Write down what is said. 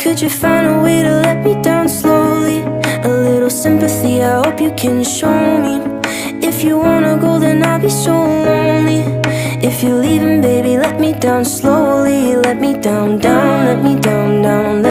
Could you find a way to let me down slowly? A little sympathy, I hope you can show me. If you wanna go, then I'll be so lonely. If you're leaving, baby, let me down slowly. Let me down, down, let me down, down.